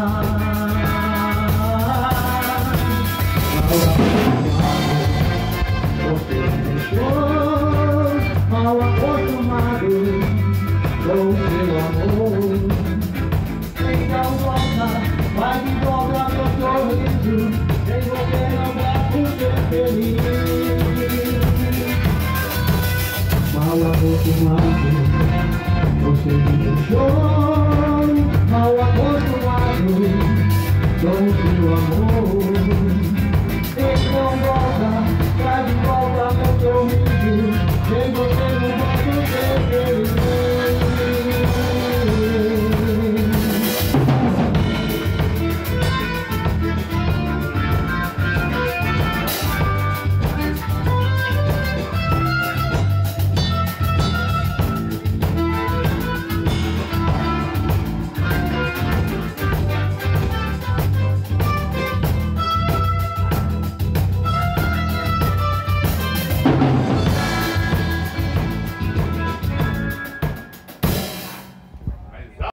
Você me deixou mal acostumado com o seu amor. Então volta, vai de volta meu sorriso, sem você não posso ser feliz. Mal acostumado, você me deixou mal acostumado com o seu amor.